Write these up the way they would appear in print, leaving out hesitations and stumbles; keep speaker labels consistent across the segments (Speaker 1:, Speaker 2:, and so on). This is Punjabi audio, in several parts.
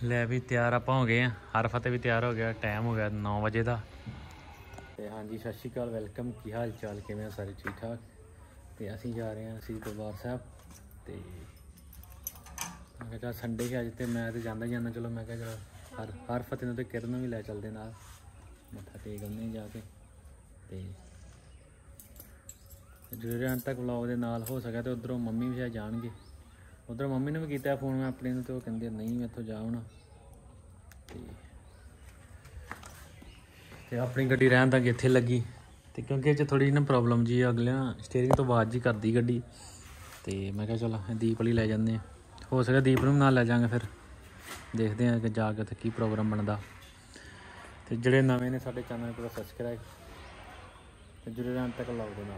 Speaker 1: ਲੈ ਵੀ ਤਿਆਰ ਆਪਾਂ ਹੋ ਗਏ ਆ। ਹਰ ਫਤਿਹ ਵੀ ਤਿਆਰ ਹੋ ਗਿਆ। ਟਾਈਮ ਹੋ ਗਿਆ 9 ਵਜੇ ਦਾ। ਤੇ ਹਾਂਜੀ ਸਤਿ ਸ਼੍ਰੀ ਅਕਾਲ, ਵੈਲਕਮ। ਕੀ ਹਾਲ ਚਾਲ, ਕਿਵੇਂ ਸਾਰੇ? ਠੀਕ ਠਾਕ। ਤੇ ਅਸੀਂ ਜਾ ਰਹੇ ਹਾਂ ਸ਼੍ਰੀ ਦਰਬਾਰ ਸਾਹਿਬ। ਤੇ ਮੈਂ ਕਿਹਾ ਚੱਲ ਸੰਡੇ ਸੀ ਅੱਜ, ਤੇ ਮੈਂ ਤੇ ਜਾਂਦਾ ਹੀ ਜਾਂਦਾ। ਚਲੋ ਮੈਂ ਕਿਹਾ ਚਲੋ ਹਰ ਫਤਿਹ ਨੂੰ ਤੇ ਕਿਰਨ ਨੂੰ ਵੀ ਲੈ ਚੱਲਦੇ ਨਾਲ, ਮੱਥਾ ਟੇਕ ਆਉਂਦੇ ਜਾ ਕੇ। ਤੇ ਜਿਹੜੇ ਅੰਤ ਤੱਕ ਵਲੌਗ ਦੇ ਨਾਲ ਹੋ ਸਕਿਆ। ਤੇ ਉੱਧਰੋਂ ਮੰਮੀ ਵੀ ਸ਼ਾਇਦ ਜਾਣਗੇ। ਉੱਧਰ ਮੰਮੀ ਨੂੰ ਵੀ ਕੀਤਾ ਫ਼ੋਨ ਮੈਂ ਆਪਣੀ ਨੂੰ, ਤੇ ਉਹ ਕਹਿੰਦੇ ਨਹੀਂ ਮੈਂ ਇੱਥੋਂ ਜਾ ਹੋਣਾ। ਤੇ ਆਪਣੀ ਗੱਡੀ ਰਹਿਣ ਤੱਕ ਇੱਥੇ ਲੱਗੀ। ਤੇ ਕਿਉਂਕਿ ਇਹ 'ਚ ਥੋੜ੍ਹੀ ਜਿਹੀ ਨਾ ਪ੍ਰੋਬਲਮ ਜੀ, ਅਗਲਿਆਂ ਸਟੇਅਰਿੰਗ ਤੋਂ ਆਵਾਜ਼ ਜੀ ਕਰਦੀ ਗੱਡੀ। ਤੇ ਮੈਂ ਕਿਹਾ ਚਲੋ ਦੀਪ ਵਾਲੀ ਲੈ ਜਾਂਦੇ ਹਾਂ। ਹੋ ਸਕਿਆ ਦੀਪ ਨੂੰ ਨਾਲ ਲੈ ਜਾਵਾਂਗੇ। ਫਿਰ ਦੇਖਦੇ ਹਾਂ ਕਿ ਜਾ ਕੇ ਉੱਥੇ ਕੀ ਪ੍ਰੋਗਰਾਮ ਬਣਦਾ। ਤੇ ਜਿਹੜੇ ਨਵੇਂ ਨੇ ਸਾਡੇ ਚੈਨਲ ਨੂੰ ਸਬਸਕ੍ਰਾਈਬ, ਤੇ ਜਿਹੜੇ ਅੰਤ ਤੱਕ ਲਾਓ ਦੇ ਨਾਲ।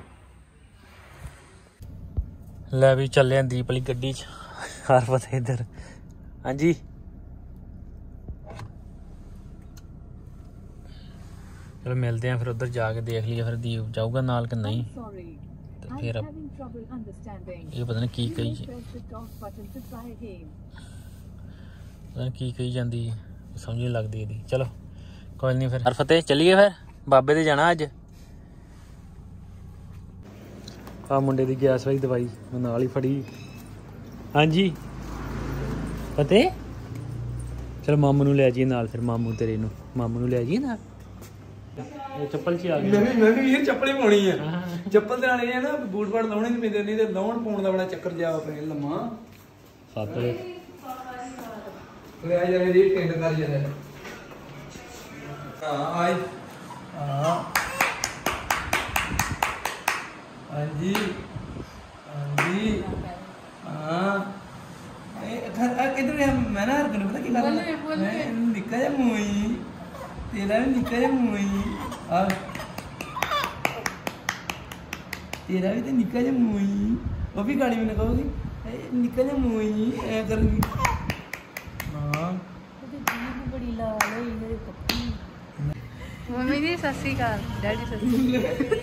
Speaker 1: ਲੈ ਵੀ ਚੱਲੇ ਆਂ ਦੀਪ ਵਾਲੀ ਗੱਡੀ 'ਚ। ਹਰ ਫਤਿਹ ਇੱਧਰ। ਹਾਂਜੀ ਚਲੋ ਮਿਲਦੇ ਹਾਂ। ਫਿਰ ਉੱਧਰ ਜਾ ਕੇ ਦੇਖ ਲਈਏ ਫਿਰ ਦੀਪ ਜਾਊਗਾ ਨਾਲ ਕਿ ਨਹੀਂ। ਤੇ ਫਿਰ ਇਹ ਪਤਾ ਨਹੀਂ ਕੀ ਕਹੀ, ਪਤਾ ਨਹੀਂ ਕੀ ਕਹੀ ਜਾਂਦੀ, ਸਮਝ ਨਹੀਂ ਲੱਗਦੀ ਇਹਦੀ। ਚਲੋ ਕੋਈ ਨਹੀਂ, ਫਿਰ ਹਰ ਫਤਿਹ ਚੱਲੀਏ। ਫਿਰ ਬਾਬੇ ਦੇ ਜਾਣਾ ਅੱਜ। ਆਹ ਮੁੰਡੇ ਦੀ ਗੈਸ ਵਾਲੀ ਦਵਾਈ ਮੈਂ ਨਾਲ ਹੀ ਫੜੀ। ਹਾਂਜੀ ਫਤਿਹ ਚਲੋ ਮਾਮੂ ਨੂੰ ਲੈ ਜਾਈਏ ਨਾਲ। ਫਿਰ ਮਾਮੂ ਤੇਰੇ ਨੂੰ, ਮਾਮੂ ਨੂੰ ਲੈ ਜਾਈਏ ਨਾਲ। ਇਹ ਚੱਪਲ 'ਚ ਆ ਗਈ।
Speaker 2: ਮੈਂ ਵੀ ਇਹ ਚੱਪਲ ਹੀ ਪਾਉਣੀ ਆ। ਚੱਪਲ ਦੇ ਨਾਲ ਇਹ ਨਾ ਬੂਟ ਬਾਟ ਲਾਉਣੇ ਨਹੀਂ ਪੈਂਦੇ, ਨਹੀਂ ਤੇ ਲਾਉਣ ਪਾਉਣ ਦਾ ਬੜਾ ਚੱਕਰ ਜਾ ਪੈ ਲੰਮਾ।
Speaker 1: 7
Speaker 2: ਲੈ ਜਾ ਜੀ ਟਿੰਡ ਕਰ ਜਾਂਦੇ। ਹਾਂ ਆਈ ਹਾਂ ਹਾਂਜੀ ਹਾਂਜੀ ਹਾਂ। इधर मैं ना हर पता की निक्का जा मूई तेरा भी निक्का जा मूई तेरा भी तो निक्का जा मूई। वो भी गाड़ी में कहोगी निक्का जा मूई ऐ करूँगी। हाँ
Speaker 3: बड़ी लाल हुई मेरे पप्पी। मम्मी जी सत श्री अकाल, डैडी सत श्री अकाल।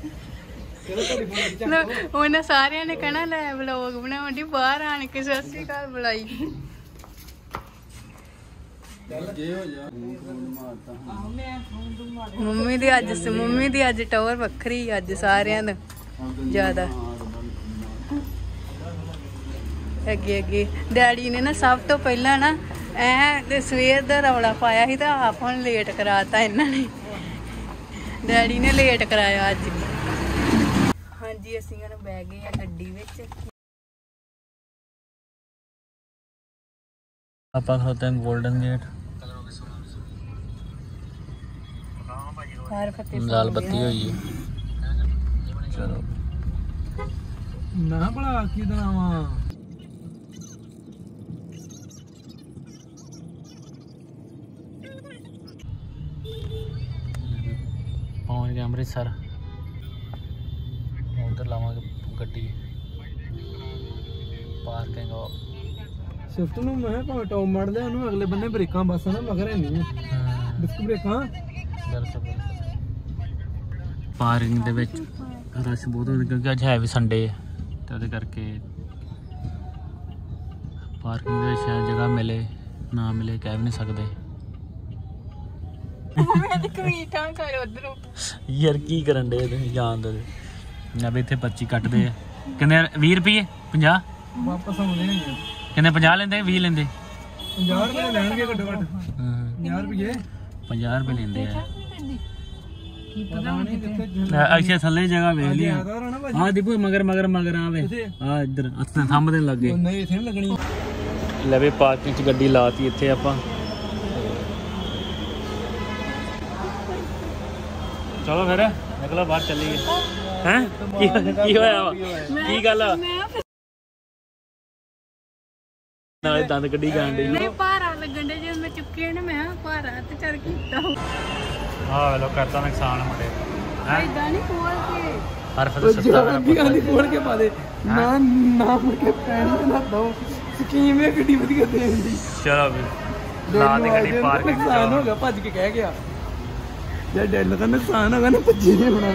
Speaker 3: ਉਹਨਾਂ ਸਾਰਿਆਂ ਨੇ ਕਹਿਣਾ ਲੈ ਵਲੋਗ ਬਣਾਉਣ ਦੀ ਬਾਹਰ ਆਣ ਕੇ ਸਤਿ ਸ਼੍ਰੀ ਅਕਾਲ ਬੁਲਾਈ। ਮੰਮੀ ਦੀ ਅੱਜ ਟੌਰ ਵੱਖਰੀ, ਅੱਜ ਸਾਰਿਆਂ ਦਾ ਜ਼ਿਆਦਾ। ਅੱਗੇ ਡੈਡੀ ਨੇ ਨਾ ਸਭ ਤੋਂ ਪਹਿਲਾਂ ਨਾ ਸਵੇਰ ਦਾ ਰੌਲਾ ਪਾਇਆ ਸੀ, ਤਾਂ ਆਪ ਹੁਣ ਲੇਟ ਕਰਾਤਾ ਇਹਨਾਂ ਨੇ। ਡੈਡੀ ਨੇ ਲੇਟ ਕਰਾਇਆ ਅੱਜ। ਹਾਂਜੀ ਅਸੀਂ ਹੁਣ ਬਹਿ ਗਏ ਆ ਗੱਡੀ ਵਿੱਚ।
Speaker 1: ਆਪਾਂ ਖਲੋਤੇ हैं गोल्डन गेट। लाल बत्ती हुई है। चलो
Speaker 2: ना बड़ा की दवा
Speaker 1: पहुंच गए अमृतसर। उधर लावांगे गड्डी पार्किंग।
Speaker 2: स्विफ्ट ਨੂੰ ਮੈਂ ਭਾਵੇਂ ਟੌਪ ਮਾਰਦੇ ਉਹਨੂੰ ਅਗਲੇ ਬੰਨੇ ਬ੍ਰੇਕਾਂ ਬਸ ਨਾ ਮਗਰ ਨਹੀਂ ਡਿਸਕ ਬ੍ਰੇਕਾਂ।
Speaker 1: ਪਾਰਕਿੰਗ ਦੇ ਵਿੱਚ ਰਸ਼ ਬਹੁਤ ਹੁੰਦਾ ਕਿਉਂਕਿ ਅੱਜ ਹੈ ਵੀ ਸੰਡੇ ਹੈ, ਤੇ ਉਹਦੇ ਕਰਕੇ ਪਾਰਕਿੰਗ ਦੇ ਵਿੱਚ ਸ਼ਾਇਦ ਜਗ੍ਹਾ ਮਿਲੇ ਨਾ ਮਿਲੇ ਕਹਿ ਵੀ ਨਹੀਂ ਸਕਦੇ। ਯਾਰ ਕੀ ਕਰਨ ਦੇ ਤੁਸੀਂ ਜਾਣ ਦੋ ਨਾ ਵੀ ਇੱਥੇ 25 ਕੱਟਦੇ ਆ। ਕਹਿੰਦੇ 20 ਰੁਪਏ 50
Speaker 2: ਵਾਪਸ ਆਉਂਦੇ ਨੇ।
Speaker 1: ਕਹਿੰਦੇ 50 ਲੈਂਦੇ 20 ਲੈਂਦੇ
Speaker 2: 50 ਰੁਪਏ ਲੈਣਗੇ ਘੱਟੋ ਘੱਟ। 50 ਰੁਪਏ
Speaker 1: 50 ਰੁਪਏ ਲੈਂਦੇ ਆ। ਅੱਛਾ ਥੱਲੇ ਜਗ੍ਹਾ ਵੇਖ ਲਈ। ਹਾਂ ਦੀਪੂ ਮਗਰ ਆਵੇ। ਹਾਂ ਇੱਧਰ ਸਾਹਮਣੇ ਲੱਗੇ।
Speaker 2: ਨਹੀਂ ਇੱਥੇ ਨਹੀਂ ਲੱਗਣੀ।
Speaker 1: ਲੈ ਵੀ ਪਾਰਕਿੰਗ 'ਚ ਗੱਡੀ ਲਾਤੀ ਇੱਥੇ ਆਪਾਂ। ਚਲੋ ਫਿਰ ਨਿਕਲੋ ਬਾਹਰ ਚੱਲੀਏ। ਹੈਂ ਕੀ ਹੋਇਆ ਵਾ? ਕੀ ਗੱਲ ਆ? ਨਾਲੇ ਦੰਦ ਕੱਢੀ ਜਾਣ ਡਈ।
Speaker 3: ਨਹੀਂ ਭਾਰਾ ਲੱਗਣ ਦੇ ਜੇ ਮੈਂ ਚੁੱਕੇ ਨੇ। ਮੈਂ ਭਾਰਾ ਤੇ ਚੱਲ ਕੀਤਾ।
Speaker 1: ਆਹ ਵੇਲੋ ਕਰਤਾ ਨੁਕਸਾਨ ਮੁੰਡੇ।
Speaker 3: ਇਦਾਂ ਨਹੀਂ ਖੋਲ ਕੇ
Speaker 1: ਹਰ ਫਤਿਹ ਸੱਤਾ
Speaker 2: ਦੀ ਖੋਲ ਕੇ ਪਾ ਦੇ ਨਾ ਮੁੜ ਕੇ ਪੈਣ ਨਾ ਦੋ ਸਕੀਮ ਇਹ ਗੱਡੀ ਵਧੀਆ ਦੇਣ ਦੀ।
Speaker 1: ਚਲੋ ਵੀ ਲਾ ਦੇ ਗੱਡੀ ਪਾਰਕਿੰਗ।
Speaker 2: ਨੁਕਸਾਨ ਹੋ ਗਿਆ ਭੱਜ ਕੇ ਕਹਿ ਗਿਆ ਜੇ ਡੈਲ ਦਾ ਨੁਕਸਾਨ ਹੋਗਾ ਨਾ ਭੱਜੀ ਨਹੀਂ ਹੋਣਾ।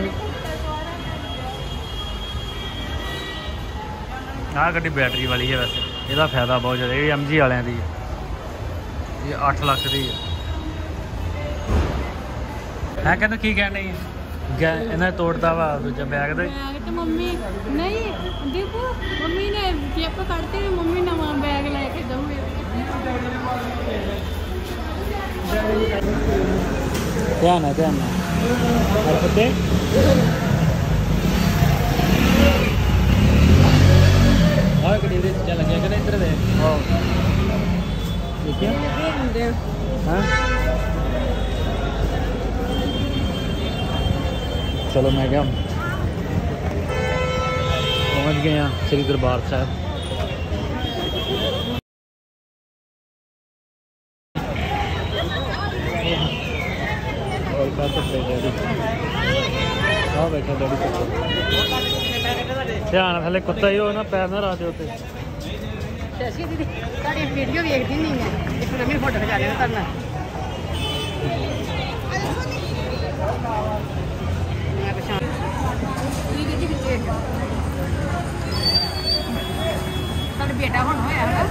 Speaker 2: ਆਹ ਗੱਡੀ ਬੈਟਰੀ ਵਾਲੀ ਹੈ ਵੈਸੇ। ਇਹਦਾ ਫਾਇਦਾ ਬਹੁਤ ਜ਼ਿਆਦਾ। ਇਹ MG ਵਾਲਿਆਂ ਦੀ ਹੈ।
Speaker 1: ये 8 लाख दी है कहते की कहने इन्हें तोड़ता वा दूजा बैग दे
Speaker 3: तो मम्मी नहीं देखो मम्मी ने जेब कटते हुए मम्मी नवा बैग लेके दोगे
Speaker 1: ध्यान है पते और कड़ी दे चल गया कर इधर दे हां देखिए हां चलो मैं क्या पहुंच गए हैं श्री दरबार साहब। बैठा डैडी ध्यान थले कुत्ता ही हो ना पैर ना ला दे उत्ते
Speaker 3: वीडियो देखती नहीं है फोटो खिचा रहे करना बेटा हम होया है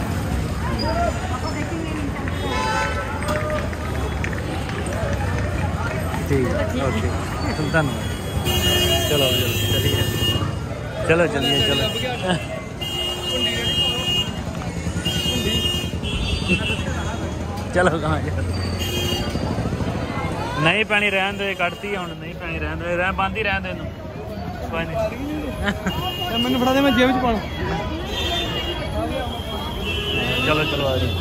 Speaker 1: ठीक ओके धन्यवाद चलो चलिए चलो चलो कहाँ नहीं पैनी रहन दे कटती हूँ नहीं पैनी रहन दे बंद ही रहन दे कोई नहीं
Speaker 2: मैंने फड़ा दे मैं जेब च पाना
Speaker 1: चलो आ जाओ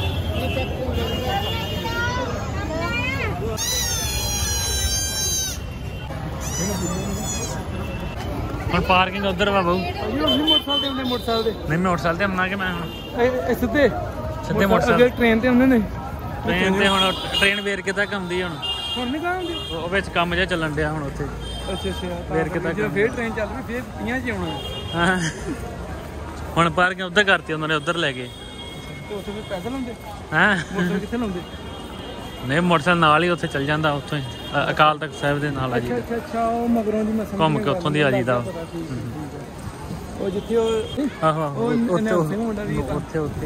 Speaker 1: ਹੁਣ ਪਾਰਕਿੰਗ ਉਧਰ ਵਾ ਬਾਊ
Speaker 2: ਮੋਟਰਸਾਈਕਲ
Speaker 1: ਨਹੀਂ ਮੋਟਰਸਾਈਕਲ ਤੇ ਆਉਣਾ ਕਿ ਮੈਂ ਹੁਣ
Speaker 2: ਸਿੱਧੇ
Speaker 1: ਮੋਟਰਸਾਈਕਲ
Speaker 2: ਟ੍ਰੇਨ ਤੇ ਹੁੰਦੇ ਨੇ
Speaker 1: ਟ੍ਰੇਨ ਤੇ ਹੁਣ ਟ੍ਰੇਨ ਵੇਰਕੇ ਤੱਕ ਆਉਂਦੀ ਹੁਣ
Speaker 2: ਨਹੀਂ ਕਾਉਂਦੀ
Speaker 1: ਉਹ ਵਿੱਚ ਕੰਮ ਜਿਹਾ ਚੱਲਣ ਡਿਆ ਹੁਣ ਉੱਥੇ
Speaker 2: ਅੱਛਾ
Speaker 1: ਵੇਰਕੇ ਤੱਕ
Speaker 2: ਫੇਰ ਟ੍ਰੇਨ ਚੱਲ ਪਈ ਫੇਰ 50 ਚ ਆਉਣਾ
Speaker 1: ਹਾਂ ਹੁਣ ਪਾਰਕਿੰਗ ਉਧਰ ਕਰਤੀ ਉਹਨਾਂ ਨੇ ਉਧਰ ਲੈ ਗਏ
Speaker 2: ਉੱਥੇ ਫਿਰ ਪੈਸੇ ਲਾਉਂਦੇ
Speaker 1: ਹਾਂ
Speaker 2: ਮੋਟਰਸਾਈਕਲ ਕਿੱਥੇ ਲਾਉਂਦੇ
Speaker 1: ਨਹੀਂ ਮੋਟਰਸਾਈਕਲ ਨਾਲ ਹੀ ਉੱਥੇ ਚੱਲ ਜਾਂਦਾ ਉੱਥੋਂ ਹੀ ਅਕਾਲ ਤਖਤ ਸਾਹਿਬ ਦੇ ਨਾਲ ਆ ਜੀ
Speaker 2: ਅੱਛਾ ਉਹ ਮਗਰੋਂ ਦੀ ਮੈਂ
Speaker 1: ਘੁੰਮ ਕੇ ਉੱਥੋਂ ਦੀ ਆ ਜੀਦਾ
Speaker 2: ਉਹ ਜਿੱਥੇ ਉਹ
Speaker 1: ਆਹੋ ਉੱਥੇ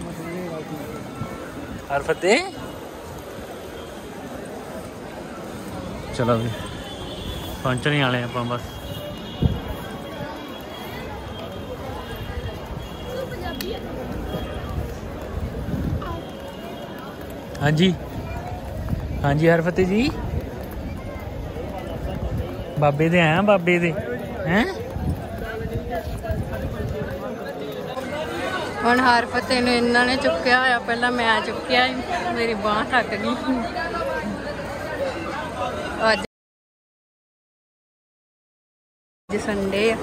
Speaker 1: ਹਰ ਫਤਿਹ ਚਲੋ ਵੀ ਪਹੁੰਚਣ ਹੀ ਵਾਲੇ ਆਪਾਂ ਬਸ ਹਾਂਜੀ ਹਰਫਤਿਹ ਜੀ ਬਾਬੇ ਦੇ ਆਇਆ ਬਾਬੇ ਦੇ ਹੈਂ
Speaker 3: ਹੁਣ ਹਰਫਤਿਹ ਨੂੰ ਇਹਨਾਂ ਨੇ ਚੁੱਕਿਆ ਹੋਇਆ ਪਹਿਲਾਂ ਮੈਂ ਚੁੱਕਿਆ ਮੇਰੀ ਬਾਂਹ ਥੱਕ ਗਈ ਅੱਜ ਸੰਡੇ ਆ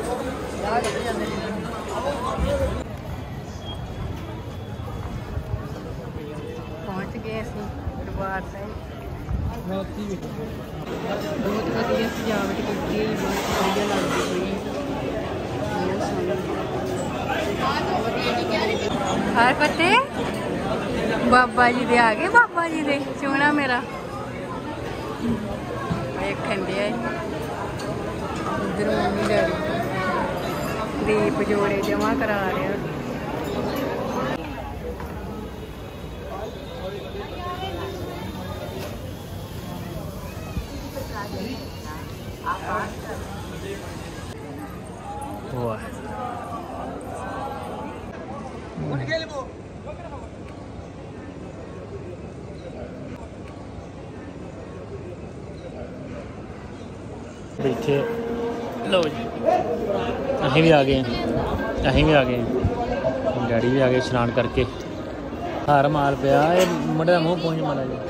Speaker 3: ਪਹੁੰਚ ਗਏ ਅਸੀਂ ਦਰਬਾਰ ਸਾਹਿਬ ਬਹੁਤ ਵਧੀਆ ਸਜਾਵਟ ਕੀਤੀ ਹੈ ਬਹੁਤ ਵਧੀਆ ਲੱਗਦੀ ਪਈ ਹਰਫਤਿਹ ਬਾਬਾ ਜੀ ਦੇ ਆ ਗਏ ਬਾਬਾ ਜੀ ਦੇ ਸੋਹਣਾ ਮੇਰਾ ਵੇਖਣ ਡਿਆ ਉਧਰ ਮੰਮੀ ਡੈਡੀ ਦੀਪ ਜੋੜੇ ਜਮਾ ਕਰਾ ਰਿਹਾ
Speaker 1: वाह बैठे लो जी अहीं भी आ गए डैडी भी आ गए स्नान करके हार मार पिया मुंडे मुँह पहुँच मारा जी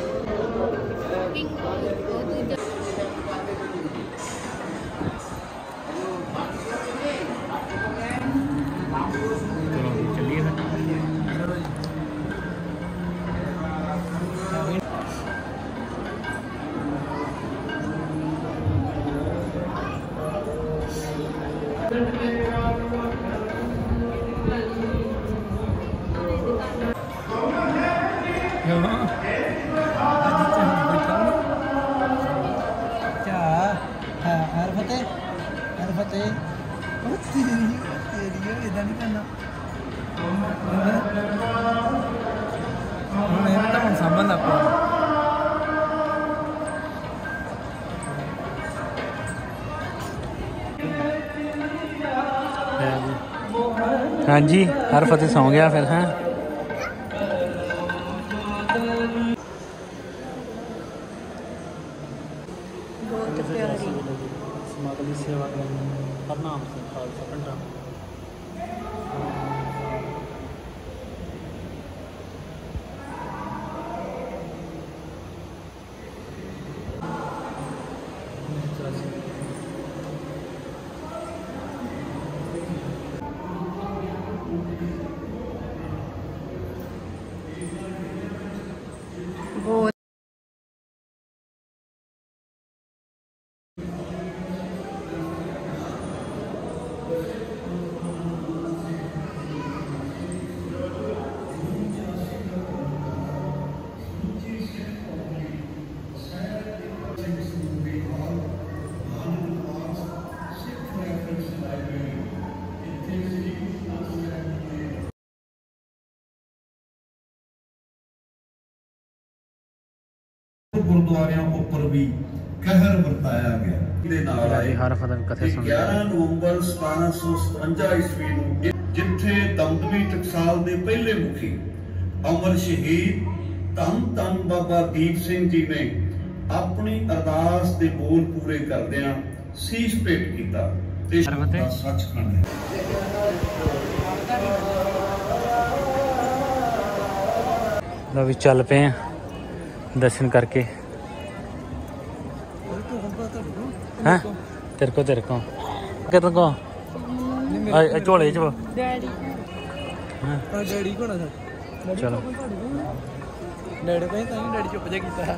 Speaker 2: ਹੁਣ ਇਹ ਤਾਂ ਹੁਣ ਸਾਂਭਣ ਲੱਗ ਪਿਆ।
Speaker 1: हाँ जी हर फतेह सौ गया फिर हैं
Speaker 3: बहुत प्यारी
Speaker 1: समागम की सेवा करना हरनाम सिंह खालसा पिंडा
Speaker 3: बहुत
Speaker 4: ਗੁਰਦੁਆਰਿਆਂ ਉੱਪਰ ਵੀ ਕਹਿਰ ਵਰਤਾਇਆ ਗਿਆ ਦੇ ਨਾਲ ਆਏ
Speaker 1: हर फतेह कथे सुन
Speaker 4: 11 ਨਵੰਬਰ 1757 ਈਸਵੀ ਨੂੰ ਜਿੱਥੇ ਦਮਦਮੀ ਟਕਸਾਲ ਦੇ ਪਹਿਲੇ ਮੁਖੀ ਅਮਰ ਸ਼ਹੀਦ ਧੰਨ ਧੰਨ ਬਾਬਾ ਦੀਪ ਸਿੰਘ ਜੀ ਨੇ ਆਪਣੀ ਅਰਦਾਸ ਦੇ ਬੋਲ ਪੂਰੇ ਕਰਦਿਆਂ ਸੀਸ ਭੇਟ ਕੀਤਾ ਤੇ ਸੱਚਖੰਡ ਹੈ।
Speaker 1: लो भी चल पे हैं दर्शन करके हैं तेरे को झोले च
Speaker 3: डैडी
Speaker 2: ਡੈਡੀ ਕੋਣਾ
Speaker 1: चलो
Speaker 2: ਡੈਡੀ ਕਹਿੰਦਾ ਤਾਂ ਡੈਡੀ ਚੁੱਪ ਜਾ ਕੀਤਾ।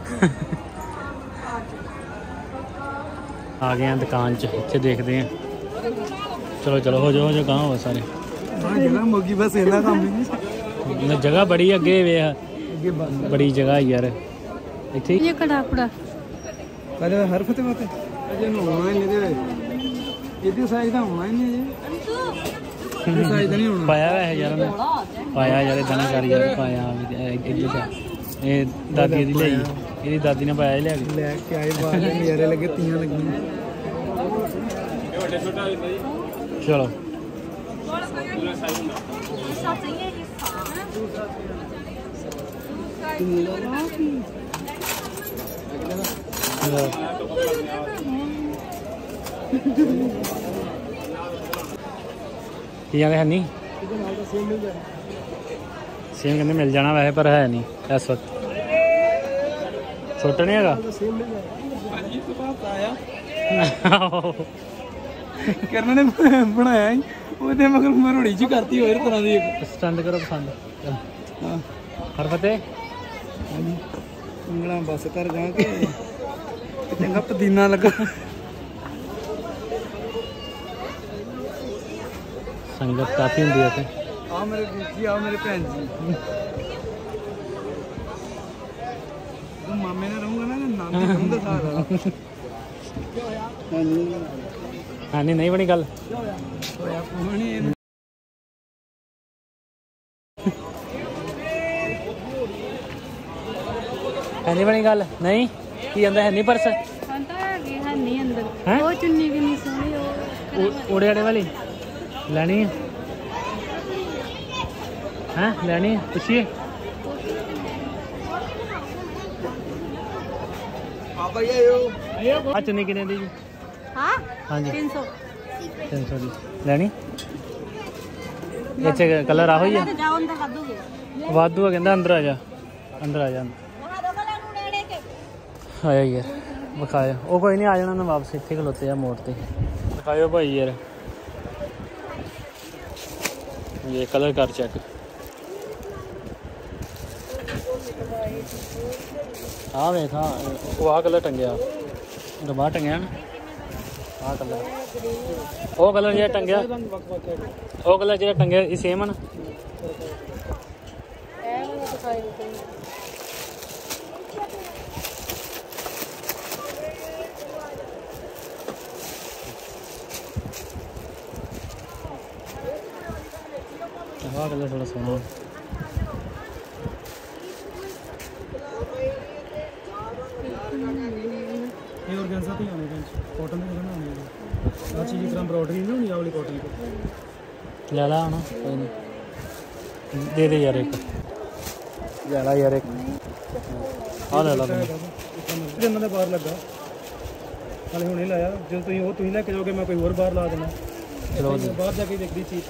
Speaker 1: आ गए हैं दुकान च इत्थे देखते हैं चलो चलो हो जाओ कहाँ हो सारे
Speaker 2: ਹਾਂ ਜਗ੍ਹਾ ਮੁੱਕੀ ਬਸ ਇਹਨਾਂ ਕੰਮ ਨਹੀਂ
Speaker 1: जगह बड़ी अगे वे
Speaker 2: ਅੱਗੇ ਬੰਦ
Speaker 1: बड़ी जगह यार इत्थे
Speaker 3: ये कड़ा कुड़ा
Speaker 2: ਪਰ ਹਰ ਫਤਿਹ ਮਤੇ ਅਜੇ ਨੂੰ ਹੋਣਾ ਹੀ ਨਹੀਂ ਇਹਦੇ ਇਹਦੇ ਸਾਈਜ਼ ਦਾ ਹੋਣਾ ਹੀ ਨਹੀਂ ਅਜੇ ਇਹ ਸਾਈਜ਼ ਦਾ ਨਹੀਂ ਹੋਣਾ
Speaker 1: पाया वैसे यार मैं पाया यार इदा ना कर यार पाया ये दादी दी ले ਇਹਦੀ ਦਾਦੀ ਨੇ ਪਾਇਆ ਲਿਆ ਕੇ
Speaker 2: ਲੈ ਕੇ ਆਏ ਬਾਹਰ ਨਜ਼ਾਰੇ ਲੱਗੇ ਤੀਆਂ ਲੱਗੀਆਂ।
Speaker 1: ਚਲੋ ਕੀ ਕਹਿੰਦੇ ਹੈ ਨਹੀਂ ਸੇਮ ਕਹਿੰਦੇ ਮਿਲ ਜਾਣਾ ਵੈਸੇ ਪਰ ਹੈ ਨਹੀਂ ਇਸ ਵਕਤ ਛੋਟਾ ਨਹੀਂ ਹੈਗਾ
Speaker 2: ਕਰਨ ਨੇ ਬਣਾਇਆ ਹੀ ਉਹਦੇ ਮਗਰ ਮਰੋੜੀ ਜੀ ਕਰਤੀ ਹੋਰ ਤਰ੍ਹਾਂ ਦੀ
Speaker 1: ਸਟੈਂਡ ਕਰੋ ਪਸੰਦ
Speaker 2: ਹਾਂ
Speaker 1: ਹਰ ਫਤਿਹ
Speaker 2: ਹਾਂਜੀ ਉਂਗਲਾਂ ਬਸ ਕਰ ਗਾ ਕੇ ਚੰਗਾ ਪਦੀਨਾ ਲੱਗਾ
Speaker 1: ਸੰਗਤ ਕਾਫੀ ਹੁੰਦੀ ਹੈ ਇੱਥੇ
Speaker 2: ਆ ਮੇਰੇ ਵੀਰ ਜੀ ਆ ਮੇਰੇ ਭੈਣ ਜੀ ਉਹ ਮਾਮੇ ਨਾਲ ਰਹੂੰਗਾ ਨਾ ਨਾਮ ਦੀ ਰਹੂੰਗਾ ਸਾਰਾ
Speaker 1: ਹਾਂ ਨਹੀਂ ਬਣੀ ਗੱਲ
Speaker 2: ਹੋਇਆ ਪੂਣੀ
Speaker 1: ਹੈ ਨਹੀਂ ਬਣੀ ਗੱਲ ਨਹੀਂ ਕੀ ਕਹਿੰਦਾ ਹੈ ਨਹੀਂ ਪਰਸ
Speaker 3: है नहीं अंदर
Speaker 1: हैं?
Speaker 3: वो चुन्नी भी नहीं सोनी वो
Speaker 1: उड़े वाली लेनी है हैं लेनी है पूछिए हाँ चुन्नी कितने दी जी
Speaker 3: हाँ
Speaker 1: हाँ जी
Speaker 3: 300
Speaker 1: 300 दी लेनी ਇੱਥੇ ਕਲਰ ਆਹੋ ਹੀ ਆ
Speaker 3: जाओ अंदर कर दोगे
Speaker 1: ਵਾਧੂ ਆ ਕਹਿੰਦਾ ਅੰਦਰ ਆ ਜਾ ਆਇਆ ਯਾਰ ਵਿਖਾਇਆ ਉਹ ਕੋਈ ਨਹੀਂ ਆ ਜਾਣਾ ਨਾ ਵਾਪਸ ਇੱਥੇ ਖਲੋਤੇ ਆ ਮੋੜ ਤੇ ਦਿਖਾਇਓ ਭਾਈ ਯਾਰ ਇਹ ਕਲਰ ਕਰ ਚੈੱਕ ਆ ਵੇਖਾ ਉਹ ਆ ਕਲਰ ਟੰਗਿਆ ਰਬਾ ਟੰਗਿਆ ਨਾ ਆ ਕਲਰ ਉਹ ਕਲਰ ਜਿਹੜਾ ਟੰਗਿਆ ਉਹ ਕਲਰ ਜਿਹੜਾ ਟੰਗਿਆ ਇਹ ਸੇਮ ਆ ਨਾ आह कलर थोड़ा सोना
Speaker 2: कॉटन की बनानी है चीज़ जिस तरह एम्ब्रॉयडरी नहीं होनी वाली कॉटन की
Speaker 1: ले ला हूँ कोई नहीं दे दे यार एक ले ला यार एक हाँ ले ला
Speaker 2: ਇਹਨਾਂ ਦਾ ਬਾਹਰ ਲੱਗਾ ਹਾਲੇ ਹੁਣੇ ਲਾਇਆ ਜਦੋਂ ਤੁਸੀਂ ਲੈ ਕੇ ਜਾਓਗੇ ਮੈਂ ਕੋਈ ਹੋਰ ਬਾਹਰ ਲਾ ਦੇਣਾ
Speaker 1: ਚਲੋ ਜੀ
Speaker 2: ਬਾਹਰ ਜਾ ਕੇ ਦੇਖਦੀ ਚੀਜ਼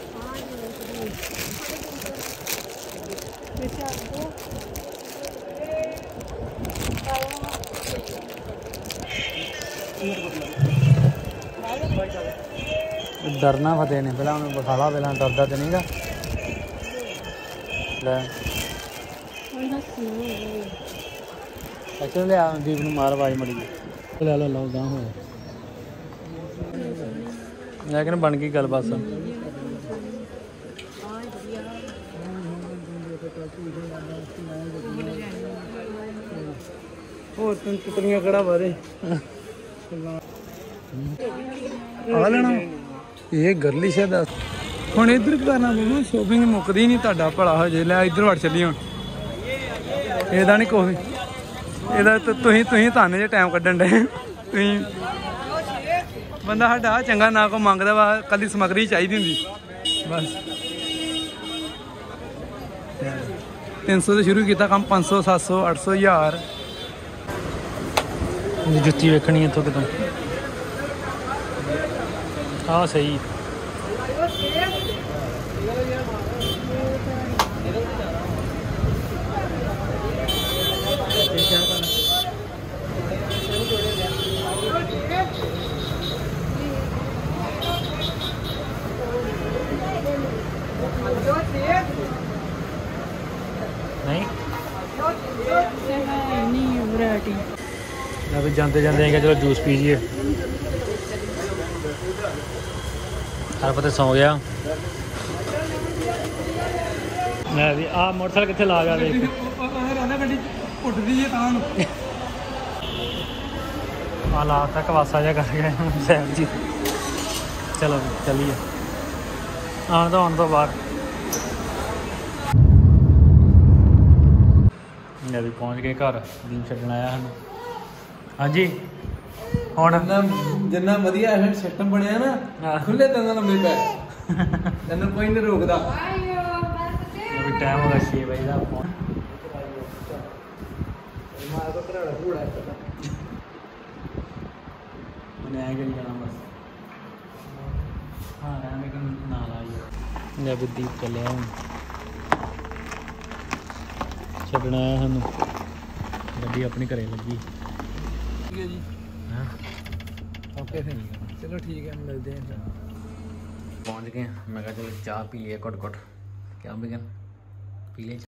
Speaker 1: डरना फतेह ने पहला उन्हें बिठा ला पहला डरदा तो नहीं गा ले अच्छा ले दीप ने मार आवाज मड़ी ले लो लो गां हो लेकिन बन गई गल बस
Speaker 2: ਹੋਰ ਤੈਨੂੰ ਟੁਕੜੀਆਂ ਕਿਹੜਾ ਵਾਦੇ ਆ ਲੈਣਾ ਇਹ ਗਰਲਿਸ਼ ਹੈ ਦੱਸ ਹੁਣ ਇੱਧਰ ਕਰਨਾ ਬੋਲੋ ਸ਼ੋਪਿੰਗ ਮੁੱਕਦੀ ਨਹੀਂ ਤੁਹਾਡਾ ਭਲਾ ਹੋ ਜੇ ਲੈ ਇੱਧਰ ਵੜ ਚੱਲੀ ਹੁਣ ਇਹਦਾ ਨਹੀਂ ਕੋਈ ਇਹਦਾ ਤੁਸੀਂ ਧਾਨੇ ਜੇ ਟਾਈਮ ਕੱਢਣ ਦੇ ਤੁਸੀਂ ਬੰਦਾ ਸਾਡਾ ਚੰਗਾ ਨਾ ਕੋ ਮੰਗਦਾ ਵਾ ਕੱਲੀ ਸਮਗਰੀ ਚਾਹੀਦੀ ਹੁੰਦੀ ਬਸ 300 ਤੋਂ ਸ਼ੁਰੂ ਕੀਤਾ ਕੰਮ 500 700 800 1000
Speaker 1: जुत्ती वेखनी इतों कितों हाँ सही नहीं वैरायटी अभी जाते जाते हैं चलो जूस पीजिए हर पता सौ गया मैं भी आ मोटरसाइकिल कितने ला गया देख ला तक वासा जा कर गए सैर जी चलो चलिए आने तो बाहर मैं भी पहुँच गए घर दिन छड्डण आया हैं हाँ जी ਹੁਣ
Speaker 2: ਜਿੰਨਾ ਵਧੀਆ ਇਹ ਸਿਸਟਮ ਬਣਿਆ ਨਾ ਖੁੱਲੇ ਦੰਦਾਂ ਨਾਲ ਮਿਲਦਾ ਤੈਨੂੰ ਕੋਈ ਨਹੀਂ ਰੋਕਦਾ
Speaker 1: अभी टाइम होगा 6 बजे का फोन मैंने आए करी जाना बस हाँ रहने लेकिन ना लाइए अभी दीप चले छड्डण आया सानू गड्डी अपनी घरे लगी
Speaker 2: ठीक है जी
Speaker 1: हाँ
Speaker 2: ओके चलो ठीक है मिलते हैं
Speaker 1: पहुँच गए मैं कहा चलो चाह पी लिया घुट घुट क्या बिगन पी ले